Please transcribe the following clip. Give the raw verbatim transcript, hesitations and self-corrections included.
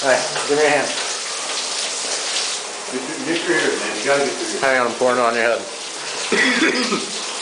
Hey, give me a hand. Get, get your ear, man. You gotta get your ear. Hang on, I'm pouring it on your head.